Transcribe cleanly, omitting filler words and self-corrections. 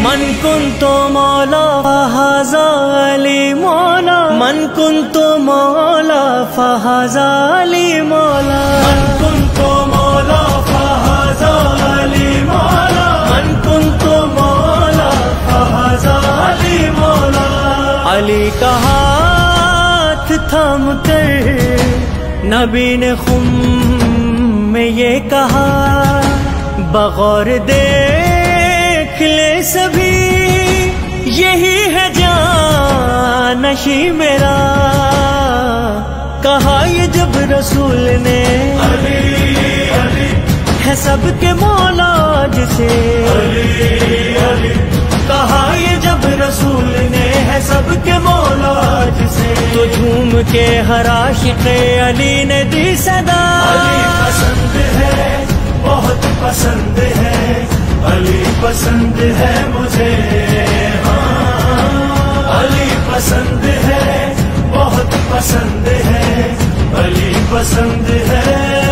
من كنت مولا فهذا علی مولا، من كنت مولا فهذا علی مولا، من كنت مولا فهذا علی مولا، من كنت مولا فهذا علی مولا۔ علی کا ہاتھ تھام کر نبی نے خم میں یہ کہا، بغور دیکھ لے سبھی یہی ہے جانشی میرا۔ کہا یہ جب رسول نے علی علی ہے سب کے مولا جسے علی علی، کہا یہ جب رسول نے ہے سب کے مولا جسے، تو جھوم کے ہر عاشق علی نے دی صدا، علی پسند ہے بہت پسند ہے، علی پسند ہے مجھے، ہاں علی پسند ہے بہت پسند ہے، علی پسند ہے۔